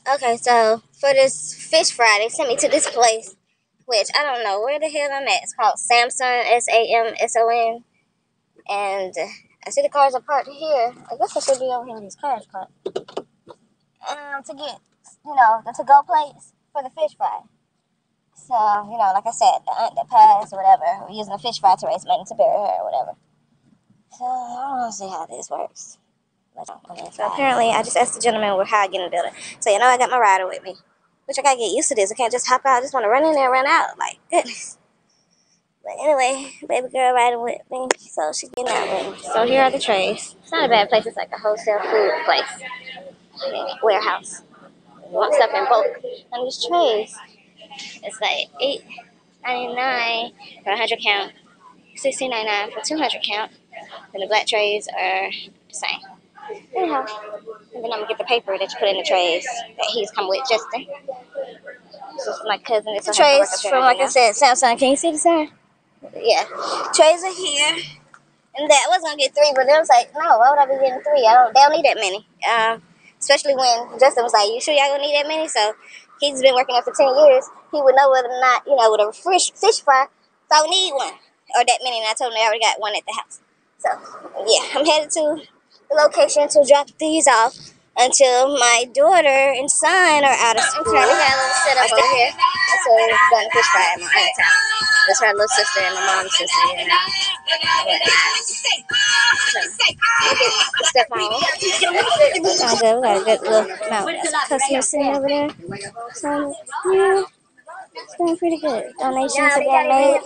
Okay, so for this fish fry, they sent me to this place, which I don't know where the hell I'm at. It's called Samson, Samson, and I see the cars are parked here. I guess I should be over here in these cars parked. To get, the to-go plates for the fish fry. So, like I said, the aunt that passed or whatever, we're using the fish fry to raise money to bury her or whatever. So, I don't see how this works. So apparently, I just asked the gentleman how I get in the building. So, I got my rider with me. Which I gotta get used to this. I can't just hop out. I just want to run in there and run out. Like, goodness. But anyway, baby girl riding with me. So, she's getting out with me. So, here are the trays. It's not a bad place. It's like a wholesale food place. Warehouse. You want stuff in bulk. And these trays, it's like $8.99 for 100 count. $16.99 for 200 count. And the black trays are the same. Anyhow, and then I'm gonna get the paper that you put in the trays that he's come with, Justin. This is my cousin. It's the trays from, like I said, Samsung. Can you see the sign? Yeah. Trays are here. And that I was gonna get 3, but then I was like, no, why would I be getting 3? They don't need that many. Especially when Justin was like, you sure y'all gonna need that many? So he's been working there for 10 years. He would know whether or not, with a fish fry, if I would need one or that many. And I told him I already got one at the house. So yeah, I'm headed to the location to drop these off until my daughter and son are out of school. Okay, we got a little setup over here. That's where we're going to fish fry at my aunt's house. That's her little sister and my mom's sister. Step on. Sounds good. We got a good little amount of customers sitting over there. So, yeah, it's going pretty good. Donations are being made.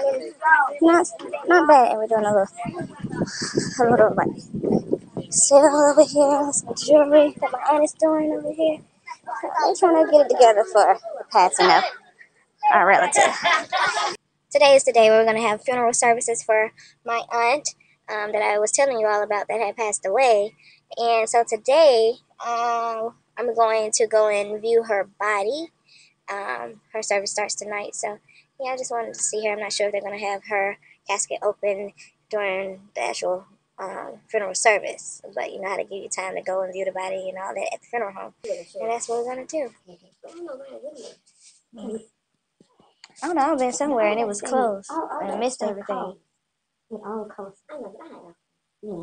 Not bad. And we're doing a little like sale over here. Some jewelry that my aunt is doing over here. They're trying to get it together for passing up our relative. Today is the day where we're going to have funeral services for my aunt that I was telling you all about that had passed away. And so today, I'm going to go and view her body. Her service starts tonight. So, yeah, I just wanted to see her. I'm not sure if they're going to have her casket open during the actual funeral service. But you know how to give you time to go and view the body and all that at the funeral home. And that's what we're going to do. I don't know, I've been somewhere and it was closed. And I missed everything. It all closed. Yeah.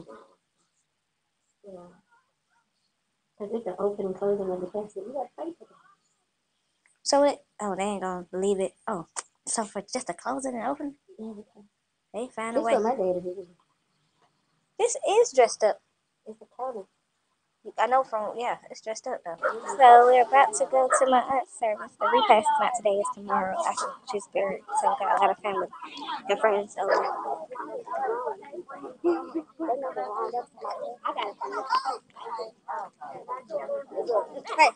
Because it's the open and closing of the casket. You got to pay for that. So they ain't going to believe it. Oh, so for just to close it and open? Yeah, they find a way. This is dressed up. It's the color. I know it's dressed up though. So we're about to go to my aunt's service. The repast is not today, it's tomorrow after she's buried. So we got a lot of family and friends over. Hey,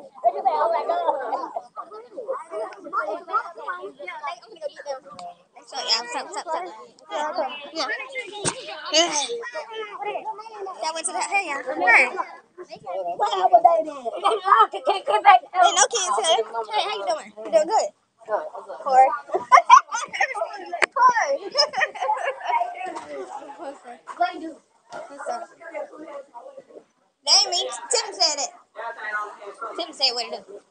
that went to the hey y'all. Hey, no kids here. Hey, how you doing? You doing good? Corey. Corey. What's up? That ain't me. Tim said it. Tim said what it is.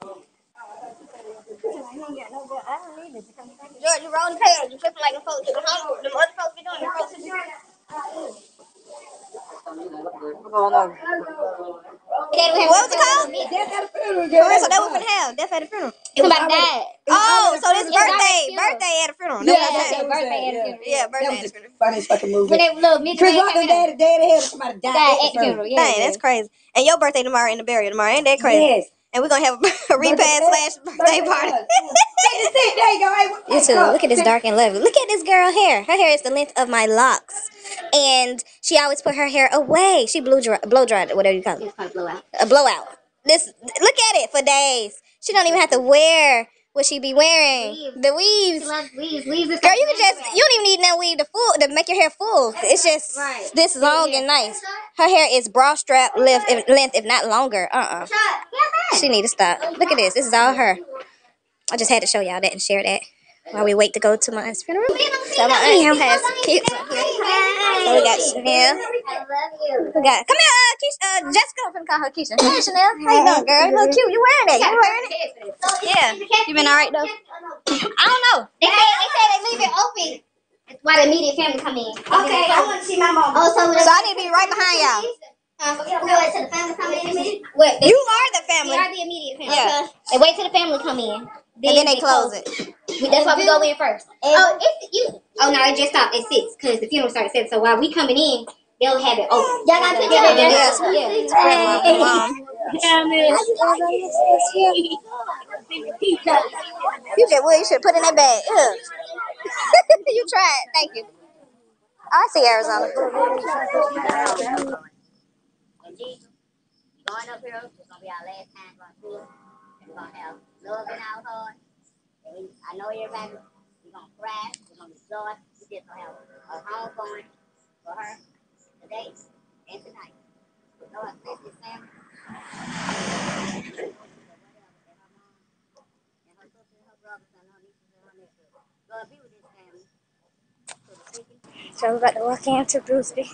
I don't need it. George, you rolling tails. You flipping like the folks. The other folks be doing the folks. What's going on? What was it called? Death at a funeral. So that was for hell. Death at a funeral. It's about dad. Oh, so this birthday at a funeral. Yeah, birthday at a funeral. Yeah, birthday at a funeral. Funniest fucking movie. When they little Chris Walker's daddy had somebody died at the funeral. Dang, that's crazy. And your birthday tomorrow and the burial tomorrow. Ain't that crazy? Yes. And we're going to have a repast / birthday party. You too. Look at this dark and lovely. Look at this girl hair. Her hair is the length of my locks. And she always put her hair away. She blow dried it, whatever you call it. It's called a blowout. A blowout. Look at it for days. She don't even have to wear what she be wearing. Weaves. The weaves. She loves weaves. Weaves. Girl, you don't even need no weave to make your hair full. It's just this long and nice. Her hair is bra strap length, if not longer. She need to stop. Look at this. This is all her. I just had to show y'all that and share that while we wait to go to my aunt's funeral. So my aunt has kids up here. So we got Chanel. We got, come here, Jessica, I'm finna call her Keisha. Hey, Chanel. How you doing, girl? You look cute. You wearing it? You wearing it? Yeah. You been all right though? I don't know. They say they leave it open. Why the immediate family come in? Okay, I want to see my mom. Oh, so I need to be right behind y'all. Wait till the family come in. What? You are the family. We are the immediate family. Yeah. They wait till the family come in. And then they close it. That's why we go in first. Oh, it's you. Oh no, it just stopped at 6 because the funeral started at 7. So while we coming in, they'll have it open. Y'all got pictures? Yeah. Mom. You get what you should put in that bag. You tried. Thank you. I see Arizona. Going up here, it's gonna be our last time going through it. We're gonna have love in our heart. I know everybody. We're gonna cry. We're gonna rejoice. We just gonna have a homegoing for her today and tonight. Lord bless this family. And her sister and her brothers and her nieces and her nephews. Lord be with this family. So we're about to walk into Bruceby.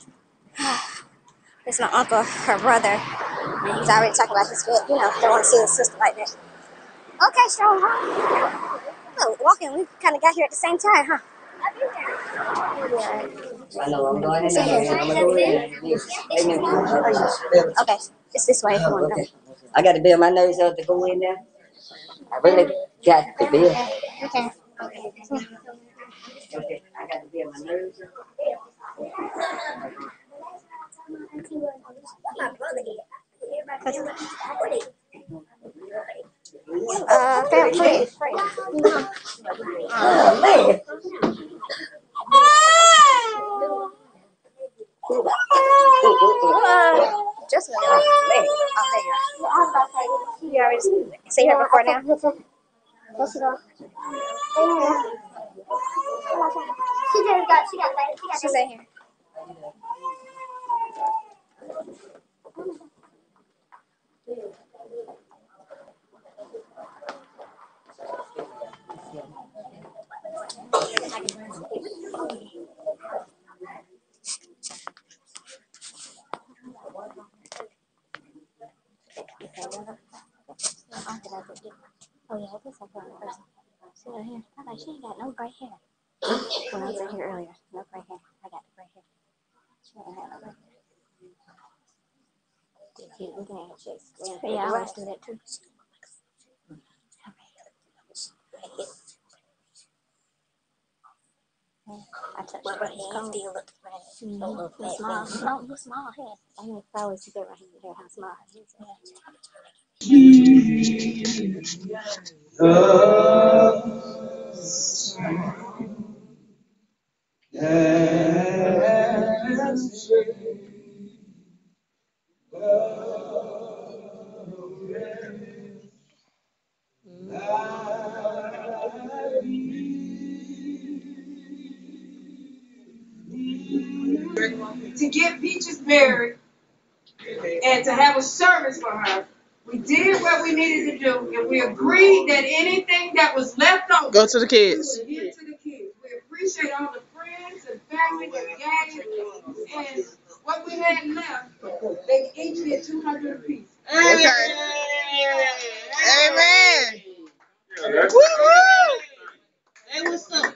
It's my uncle, her brother. And he's already talking about his foot. You know, don't want to see his sister like that. Okay, strong, huh? Oh, walking, we kind of got here at the same time, huh? I know I'm going in there. Okay, it's this way if you want to go. I got to build my nose up to go in there. I really got to build. Okay. Okay, I got to build my nose up. Oh, man. Just a minute. You already see her before now? She's in here. Oh yeah, I guess I got her. See her hair? I thought she ain't got no gray hair. When I was in here earlier, no gray hair. I got the gray hair. She ain't had no gray hair. Yeah, I always do that too. I touched her hand. Still looks bad. Small. No, you small head. I know I always forget right here how small her head is. To get Peaches married and to have a service for her. We did what we needed to do, and we agreed that anything that was left over go to the kids. We give to the kids. We appreciate all the friends and family that gave, and what we had left, they each did 200 apiece. Okay. Amen. Woo-hoo! Hey, what's up?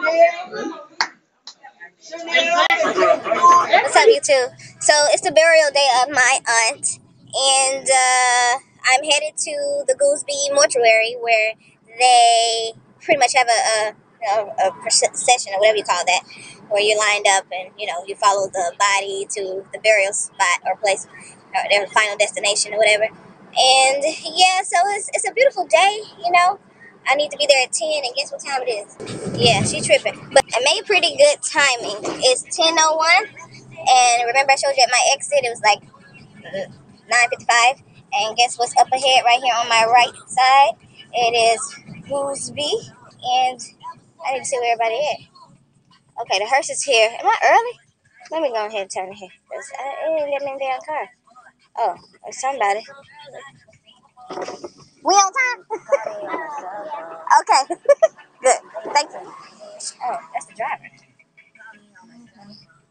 What's up, you two? So it's the burial day of my aunt, and I'm headed to the Goolsby mortuary where they pretty much have a procession or whatever you call that, where you're lined up and you follow the body to the burial spot or place, or their final destination or whatever. And yeah, so it's a beautiful day. I need to be there at 10, and guess what time it is? Yeah, she tripping. But I made pretty good timing. It's 10:01, and remember I showed you at my exit, it was like 9:55. And guess what's up ahead right here on my right side? It is Goolsby, and I need to see where everybody is. Okay, the hearse is here. Am I early? Let me go ahead and turn it here, because I didn't get me in the damn car. Oh, there's somebody. We on time? Okay. Good. Thank you. Oh, that's the driver.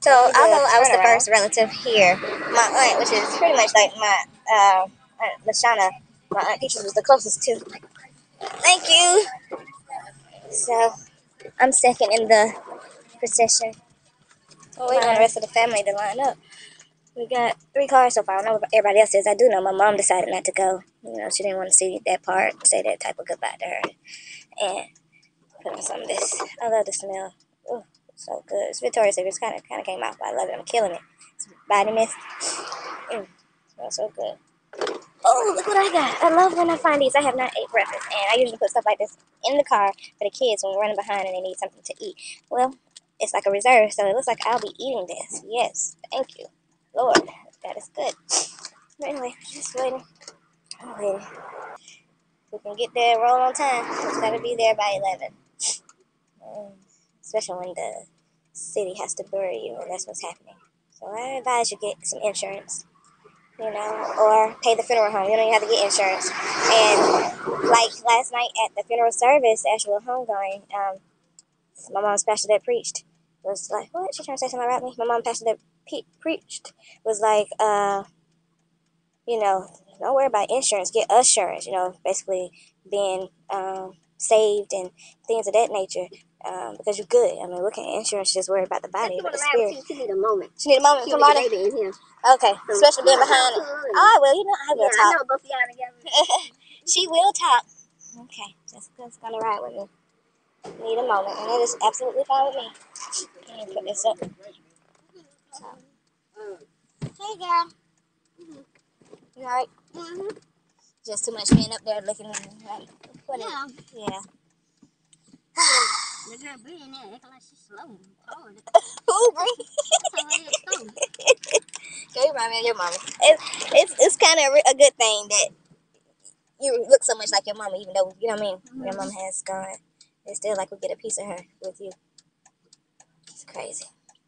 So, although I was the first relative here, my aunt, which is pretty much like my Aunt Lashana, my Aunt Peaches was the closest to. Thank you. So, I'm second in the procession. We're waiting on the rest of the family to line up. We got 3 cars so far. I don't know what everybody else is. I do know my mom decided not to go. You know, she didn't want to see that part, say that type of goodbye to her. And put on some of this. I love the smell. Ooh, so good. It's Victoria's Secret. It's kind of came out, but I love it. I'm killing it. It's body mist. Smells so good. Oh, look what I got. I love when I find these. I have not ate breakfast, and I usually put stuff like this in the car for the kids when we're running behind and they need something to eat. Well, it's like a reserve, so it looks like I'll be eating this. Yes, thank you. Lord, that is good. But anyway, just waiting. I'm waiting. We can get there and roll on time. Just gotta be there by 11. Especially when the city has to bury you, and that's what's happening. So I advise you get some insurance, you know, or pay the funeral home. You don't even have to get insurance. And like last night at the funeral service, actual homegoing, my mom's pastor that preached was like, what? She trying to say something about me? My mom pastor that preached was like, you know, don't worry about insurance, get assurance, you know, basically being saved and things of that nature, because you're good. I mean, looking at insurance, just worry about the body, but the spirit. She need a moment. She need a moment for Marty? Baby in here. Okay, especially being behind it. Oh, I will, you know, I will talk. I know both of y'all together. She will talk. Okay, Jessica's gonna ride with me. Need a moment, and it is absolutely fine with me. Let me put this up. So. Hey, girl. You alright? Just too much being up there looking at me. Right? Yeah. The girl being there, acting like she's slow. Who, Bree? Girl, you remind me of your mama. It's kind of a good thing that you look so much like your mama, even though, you know what I mean, your mama has gone. It's still like we get a piece of her with you. It's crazy.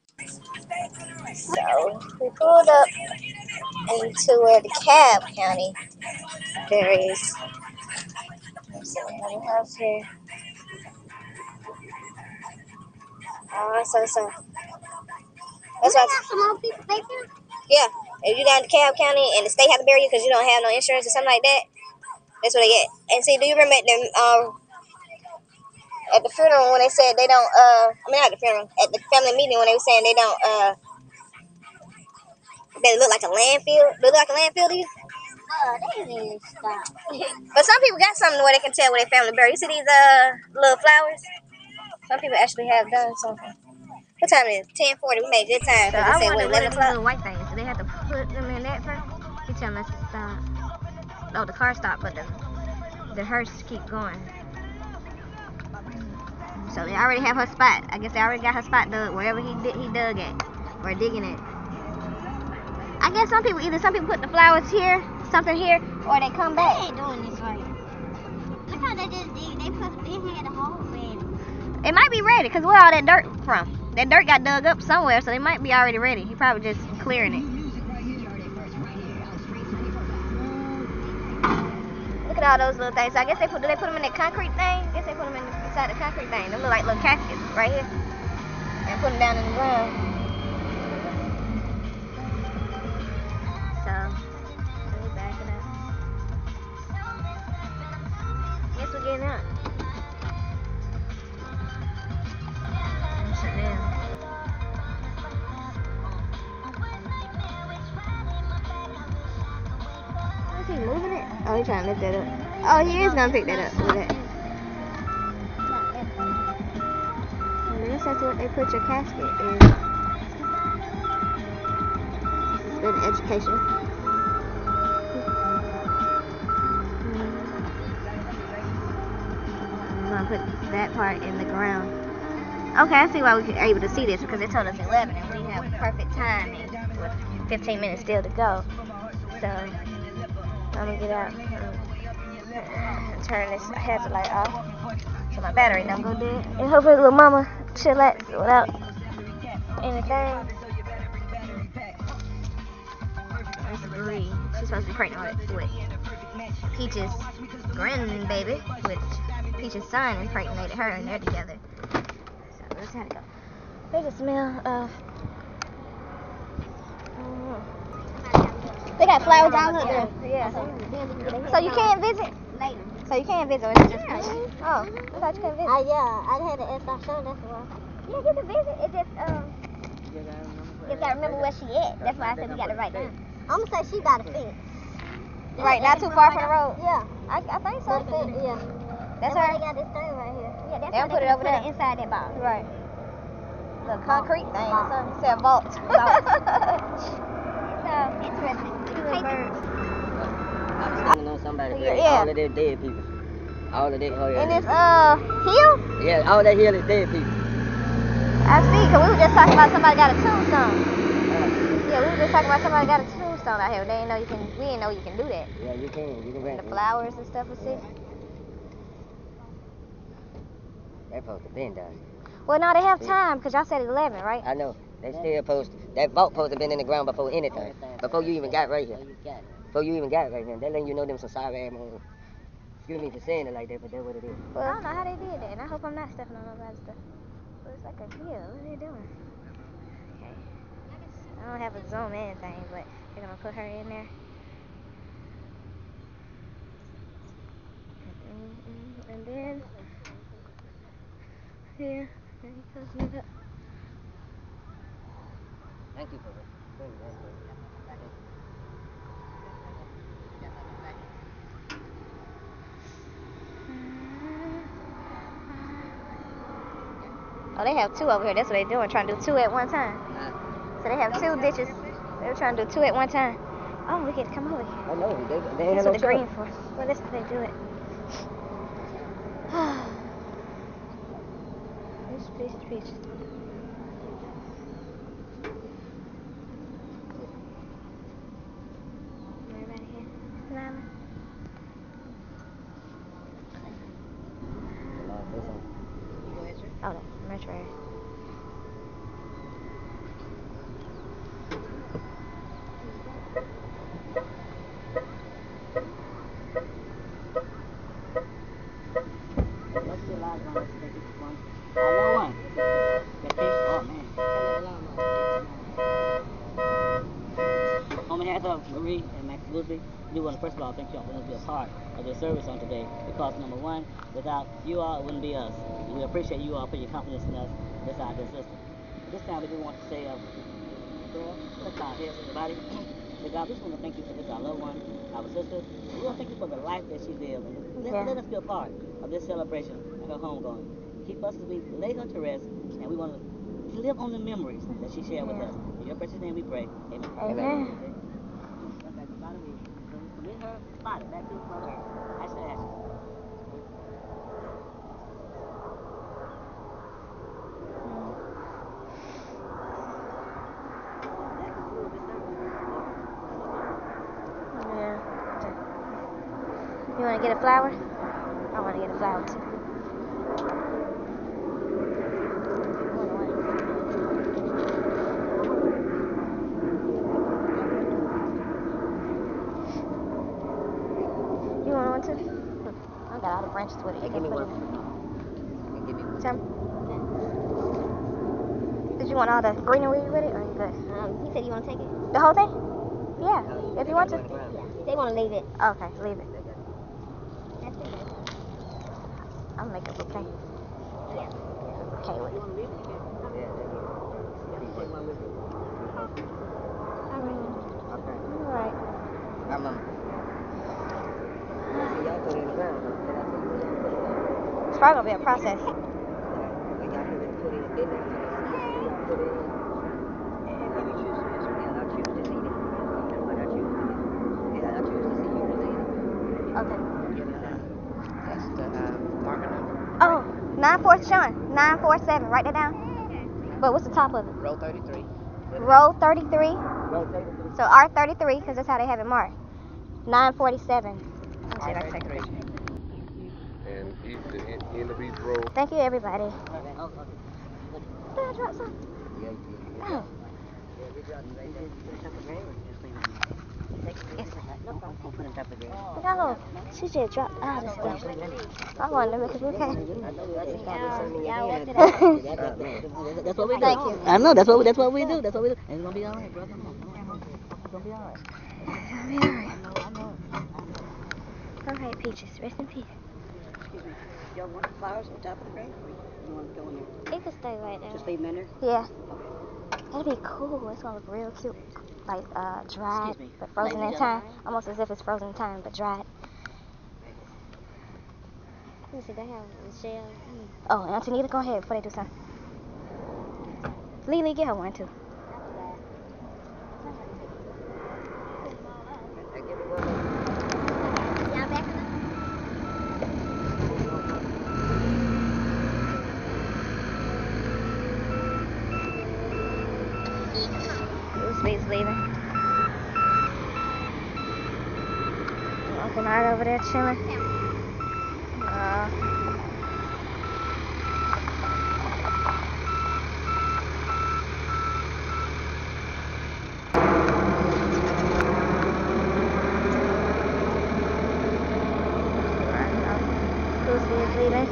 So, we pulled up into where the Cab County buries. Let's see what we have here. Oh, so. That's why. Some more people back there? Yeah. If you down to DeKalb County and the state have to bury you because you don't have no insurance or something like that, that's what they get. And see, do you remember at the funeral when they said they don't, not the funeral, at the family meeting when they were saying they don't, they look like a landfill? Do they look like a landfill to you? They didn't stop. But some people got something where they can tell where their family buried. You see these little flowers? Some people actually have done something. What time is it? 10:40. We made good time. So I said, wonder what are 11 these o'clock? little white things? Do they have to put them in that first? He's telling us to stop. Oh, the car stopped, but the hearse keep going. So they already have her spot. I guess they already got her spot dug wherever he dug at or digging it. I guess some people put the flowers here, something here, or they come back. They ain't doing this right. Look how they just did. They had a hole ready. It might be ready, because where all that dirt from? That dirt got dug up somewhere, so they might be already ready. He probably just clearing it. Look at all those little things. So I guess do they put them in that concrete thing? I guess they put them inside the concrete thing. They look like little caskets right here. And put them down in the ground. So, let me back it up. Guess we're getting up. Is he moving it? Oh, he's trying to lift that up. Oh, he is gonna pick that up. Look at that. I guess that's what they put your casket in. It's good education. I'm gonna put that part in the ground. Okay, I see why we are able to see this, because they told us 11 and we have perfect timing with 15 minutes still to go. So, I'm gonna get out and turn this headlight off so my battery don't go dead. And hopefully little mama chillax without anything. That's Bree. She's supposed to be pregnant with Peaches' grandbaby, which Peaches' son impregnated her, and they're together. So that's how to go. There's a smell of They got flowers down there. Yeah. So you can't visit? Later. So you can't visit, or it's just oh, I thought you couldn't visit. Yeah, I had to ask our son, that's why. Yeah, you can visit. It just you gotta remember where she at. That's why I said we gotta write down. I'm gonna say she got a fence. Right, not too far from the road. Yeah. I think so. Yeah. That's why her. they got this thing right here. Yeah, that's They'll why put they it over there. inside that box. Right. Little concrete thing or something. It said vault. So interesting. You take it. I'm standing on somebody's grave. Yeah. All of their dead people. All of their And this hill? Yeah, all that hill is dead people. I see, because we were just talking about somebody got a tombstone. Yeah, we were just talking about somebody got a tombstone out here. They didn't know we didn't know you can do that. Yeah, you can. You can rent The flowers and stuff we see. That's supposed to been done. Well, no, they have time, because y'all said 11, right? I know. They still supposed that vault supposed to been in the ground before anything. Before you even got right here. Before you even got right here. That letting you know them some sorry ass moves. Excuse me for saying it like that, but that's what it is. Well, I don't know how they did that, and I hope I'm not stepping on nobody's stuff. But it's like a hill. What are they doing? Okay. I don't have a zoom in thing, but they're going to put her in there. And then, here, there he goes, nigga. Thank you for it. Oh, they have two over here. That's what they're doing, trying to do two at one time. So they have two ditches. They were trying to do two at one time. Oh, we get to come over here. I know. They That's ain't what no the green for. Well, that's how they do it. Peaches. Everybody here? Lama? Oh, that's metro area. On behalf of Marie and Max Woodley, we want to first of all thank you all for letting us be a part of this service on today, because number one, without you all, it wouldn't be us. And we appreciate you all for your confidence in us. That's our dear sister. This time we do want to say, girl, let's our heads, everybody. But God, we just want to thank you for this, our loved one, our sister. We want to thank you for the life that she lived. And let us be a part of this celebration and her homegoing. Keep us as we lay her to rest, and we want to live on the memories that she shared with us. In your precious name we pray. Amen. Amen. Commit her body back to Mother Earth. Ashes to ashes. Yeah. You want to get a flower? I want to get a flower too. You want one too? I got all the branches with it. Hey, give me one. Give me one. Tim? Did you want all the greenery with it, or you good? He said you want to take it? The whole thing? Yeah, if you want to. Yeah. They want to leave it. Okay, leave it. That's it. I'll make a bouquet. Yeah. Okay, wait. Alright. It's probably gonna be a process. Okay. That's the marker number. Oh, 947. 947. Write that down. But what's the top of it? Row 33. Row 33. So R33, because that's how they have it marked. 947. Let me see if I can take a picture. And the end of each row. Thank you, everybody. Did I drop something? Oh. No, she just dropped all the stuff. I wanted to make a bouquet. That's what we do. Thank you. I know, that's what we do. That's what we do. And it's gonna be all right, bro. Come on. gonna be alright. It's gonna be alright. I know. Alright, Peaches, rest in peace. Excuse me. Y'all want the flowers on top of the grave? Or you want to go in there? It can stay right there. Just leave them in there? Yeah. That'd be cool. It's gonna look real cute. Like dried, but frozen in time. Almost as if it's frozen in time, but dried. Let me see, they have Michelle. Oh, and Auntie Nita, go ahead before they do something. Lily, get her one too. Bruce's leaving. Uncle Nard over there chilling. Bruce is leaving.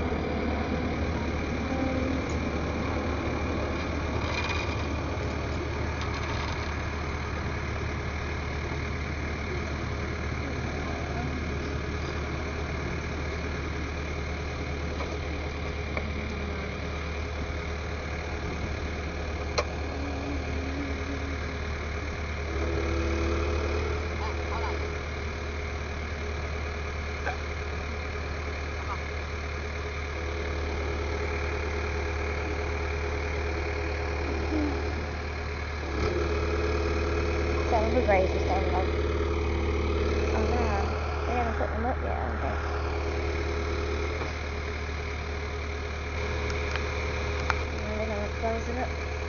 Tell them who graves are standing up. Oh no, they haven't put them up yet, I don't think. And they're gonna close it up.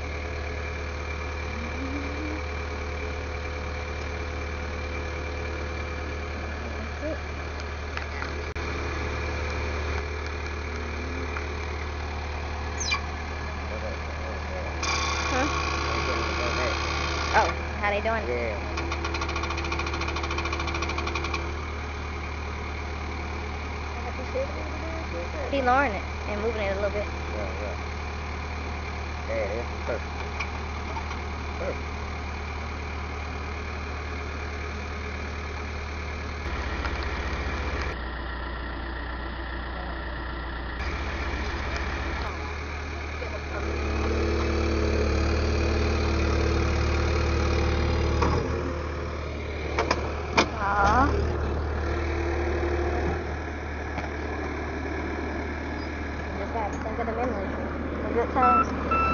That's it. Oh, how they doing? Yeah. He lowering it and moving it a little bit. Yeah. Yeah, it's perfect. Perfect. Aww. Just gotta think of the memories, the good times.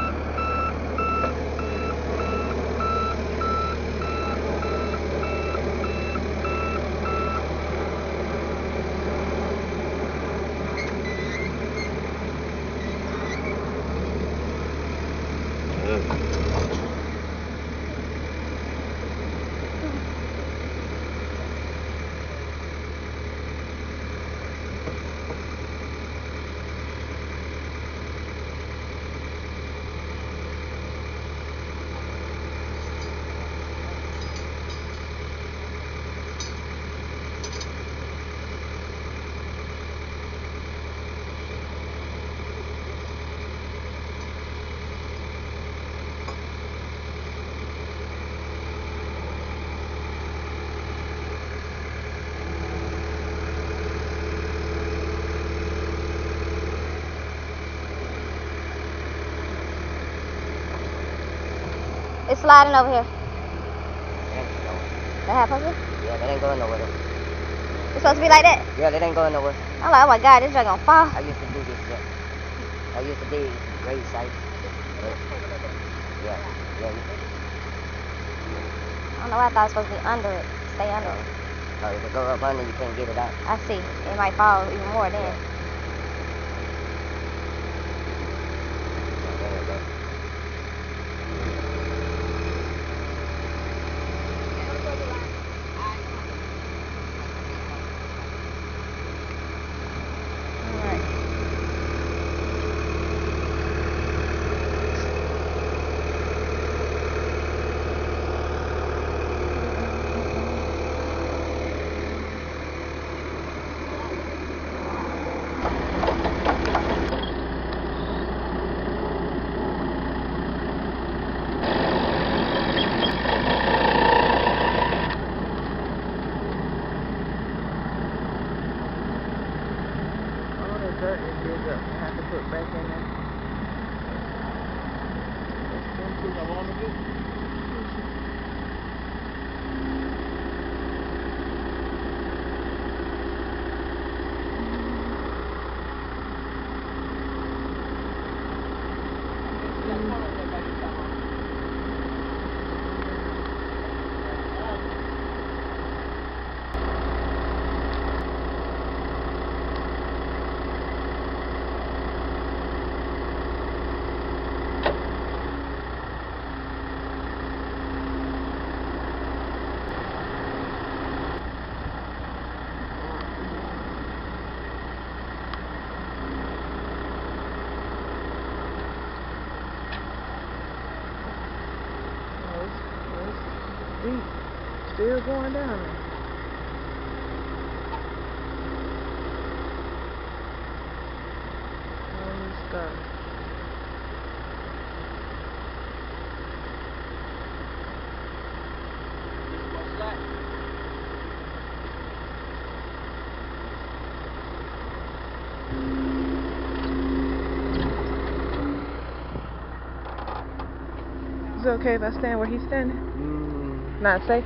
It's sliding over here. That happened? Yeah, that ain't going nowhere. It's supposed to be like that? Yeah, that ain't going nowhere. I'm like, oh my god, this joint gonna fall. I used to do this, I used to dig grave sites. Yeah. I don't know why I thought it was supposed to be under it. Stay under it. Oh, if it go up under, you can't get it out. I see. It might fall even more then. dirt and dig up and have to put back in there. Deep. Still going down there. All this stuff. Is it okay if I stand where he's standing? Not safe?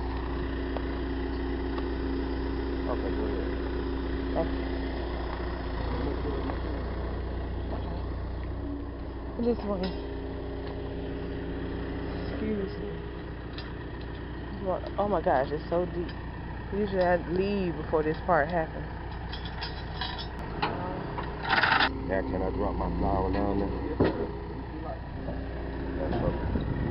Okay, go ahead. Okay. I just want to excuse me. Oh my gosh, it's so deep. Usually I'd leave before this part happens. Now can I drop my flower down there? That's perfect.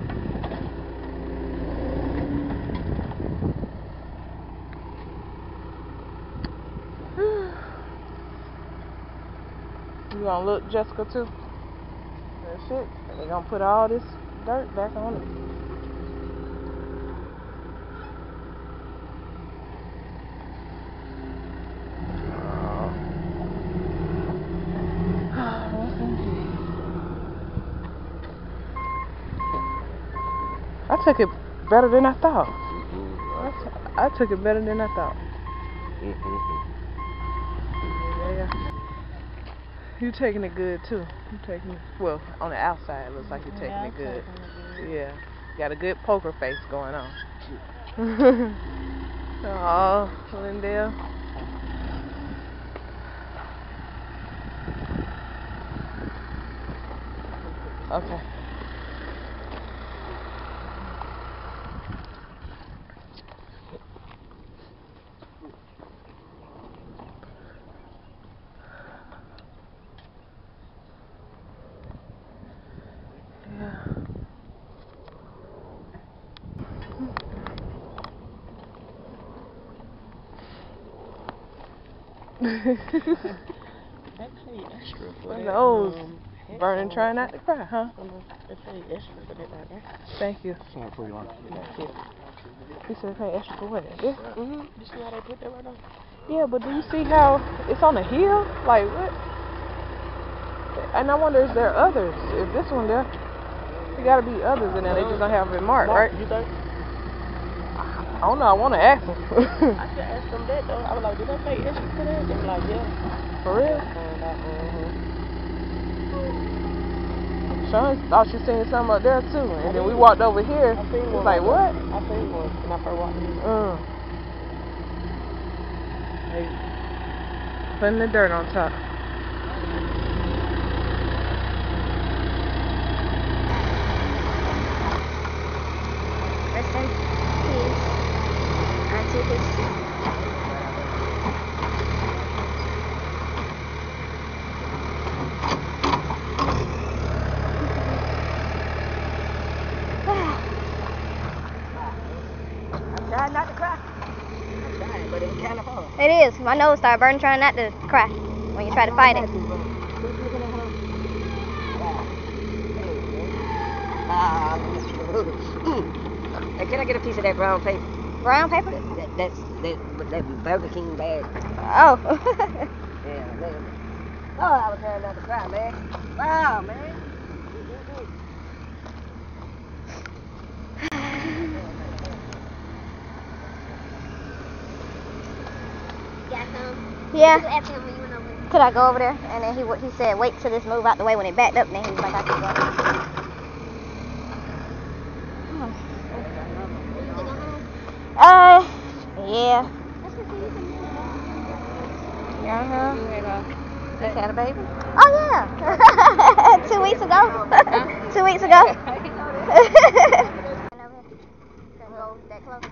You gonna look Jessica too? That shit. They gonna put all this dirt back on it. I took it better than I thought. I took it better than I thought. Yeah. You taking it good too. You taking it, well, on the outside it looks like you're taking it good. Yeah. Got a good poker face going on. Oh, Lindell. Okay. Yeah. Those burning, trying not to cry, huh? Thank you. Sorry for you, Aunt. Thank you. He said pay extra for what? This? You see how they put that right on? Yeah, but do you see how it's on a hill? Like what? And I wonder, is there others? If this one there, there gotta be others in there. They just don't have it marked, right? You think? I don't know. I want to ask them. I should ask them that though. I was like, did they pay extra for that? They were like, yeah. For real? Sean thought she seen something up there too, and then we walked over here. It was like, what? I seen one when I first walked in. Hey, putting the dirt on top. Rest in peace, Auntie Peaches. Trying not to cry. I'm trying, but it's kind of hard. It is. My nose started burning trying not to cry when you try to fight it. Hey, can I get a piece of that brown paper? Brown paper? That Burger King bag. Oh. Yeah, look. Oh, I was trying not to cry, man. Wow, man. Yeah. After him when you went over. Could I go over there? And then he said, wait till this move out the way. When it backed up, then he was like, I could go. Yeah. Just had a baby. Oh yeah. 2 weeks ago. 2 weeks ago. Go that close.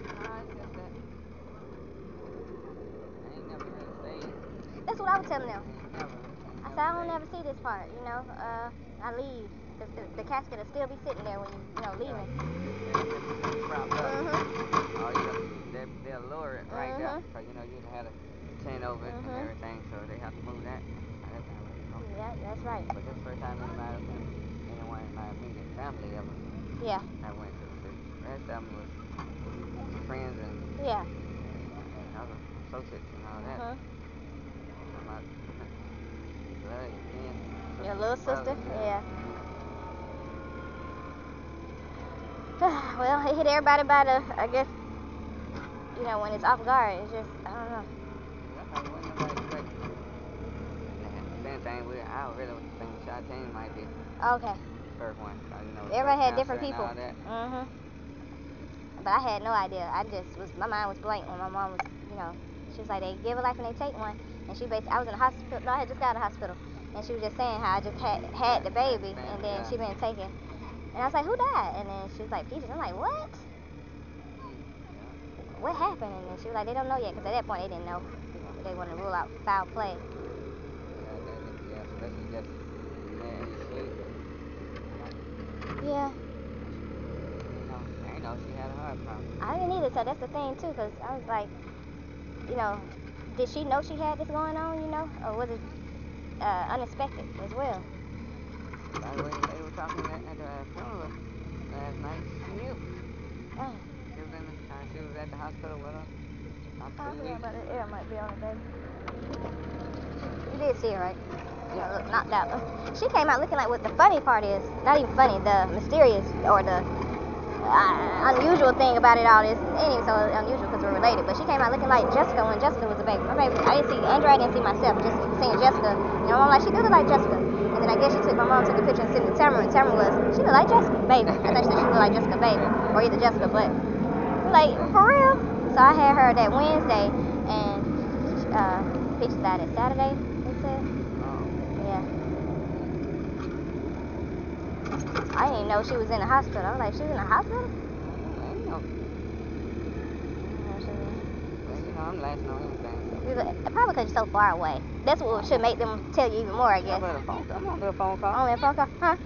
That's what I was telling them. I said, I don't ever see this part, you know. I leave. The casket will still be sitting there when you know, leaving. They'll lower it right there. So, you know, you had a tent over it and everything, so they have to move that. Yeah, that's right. But this is the first time anyone in my immediate family ever I went to. The rest of them was friends and other associates and all that. My blood and your little sister? Yeah. Well, it hit everybody by the, I guess, you know, when it's off guard, it's just, I don't know. Same thing with, I really was thinking Shot-Team might be okay. the first one. You know, everybody had different people. That. But I had no idea. My mind was blank when my mom was, you know, she was like, they give a life and they take one. And she basically, I was in the hospital, no, I had just got out of the hospital. And she was just saying how I just had the baby, and then she been taken. And I was like, who died? And then she was like, Peaches. I'm like, what? What happened? And then she was like, they don't know yet, because at that point they didn't know. They wanted to rule out foul play. Yeah. I didn't know she had a heart problem. I didn't either, so that's the thing too, because I was like, you know, did she know she had this going on, you know? Or was it unexpected as well? By the way, they were talking at the funeral last night. She knew. Oh. She was at the hospital with her. But the air might be on it, baby. You did see her, right? Yeah. Look knocked out. She came out looking like, what the funny part is, not even funny, the mysterious or the unusual thing about it all is, it ain't even so unusual because we're related, but she came out looking like Jessica when Jessica was a baby. My baby, I didn't see Andrew, I didn't see myself, just seeing Jessica. You know, I'm like, she do look like Jessica. And then I guess my mom took a picture and sent it to Tamara, and Tamara she looked like Jessica, baby. I think she looked like Jessica, baby, or either Jessica, but like, for real. So I had her that Wednesday, and Peaches died that Saturday, they said. Yeah. I didn't even know she was in the hospital. I was like, she was in the hospital? I didn't know. I'm laughing on anything. Probably because you're so far away. That's what should make them tell you even more, I guess. I'm on a phone call. Only a phone call? Huh?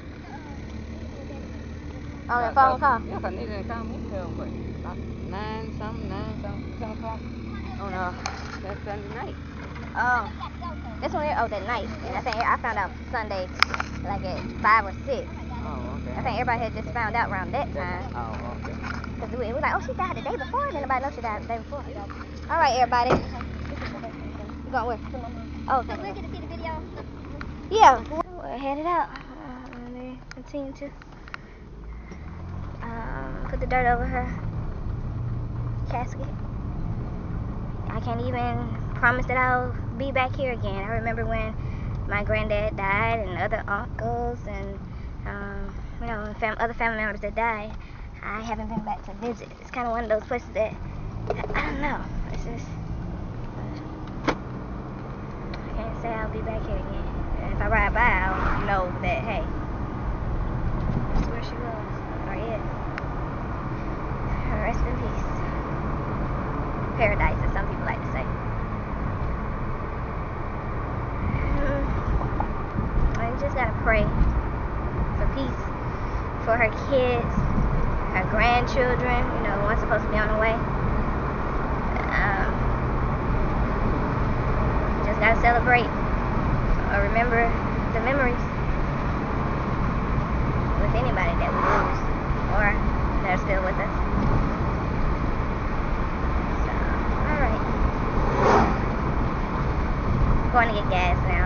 Only a phone call? Yeah, if I needed to call me, tell them what? 9 something, 10 o'clock. Oh no. That's Sunday night. Oh. This one here? Oh, that night. And I think I found out Sunday, like at 5 or 6. Oh, okay. I think everybody had just found out around that time. Oh, okay. Because it was like, oh, she died the day before, and then nobody knows she died the day before. All right, everybody. You going where? Oh, okay. So we're going to see the video? Yeah. We're headed out. And they continue to put the dirt over her casket. I can't even promise that I'll be back here again. I remember when my granddad died and other uncles and you know, other family members that died. I haven't been back to visit. It's kind of one of those places that I don't know. It's just I can't say I'll be back here again. And if I ride by, I'll know that hey, that's where she was or is. Rest in peace. Paradise, as some people like to say. I just gotta pray for peace for her kids, her grandchildren. You know, one's supposed to be on the way. Just gotta celebrate or remember the memories with anybody that we lose or that are still with us. Going to get gas now.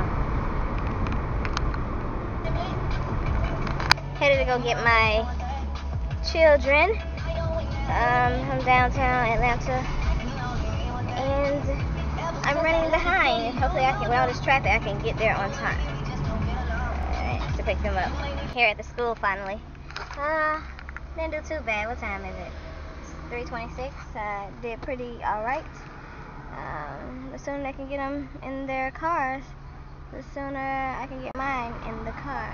Headed to go get my children from downtown Atlanta, and I'm running behind. Hopefully I can And with all this traffic, I can get there on time. Alright, to pick them up. Here at the school finally. Didn't do too bad. What time is it? It's 3:26. Did pretty alright. The sooner I can get them in their cars, the sooner I can get mine in the car.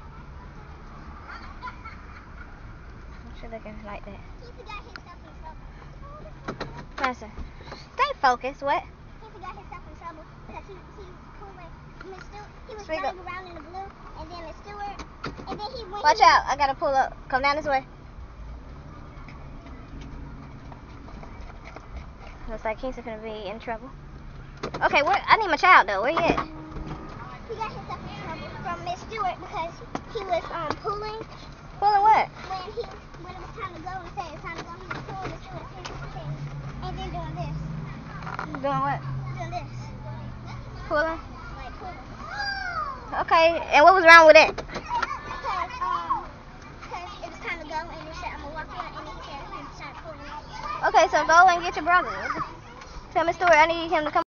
What you looking like that? He forgot himself in trouble. Master, stay focused. What? He forgot himself in trouble because he was pulling Miss Stewart. He was Speak driving up. around in the blue, and then Miss Stewart, and then he went. Watch out! I gotta pull up. Come down this way. Looks like he's gonna be in trouble. Okay, where? I need my child though. Where you at? He got himself in trouble from Miss Stewart because he was pulling. Pulling what? When it was time to go and say it's time to go, he was pulling Miss Stewart's pin, and then doing this. Doing what? Doing this. Pulling. Like pulling. Okay, and what was wrong with it? Because it was time to go, and he said, I'm gonna walk in, and he said, I'm gonna start pulling. Okay, so go and get your brother. Tell Miss Stewart I need him to come.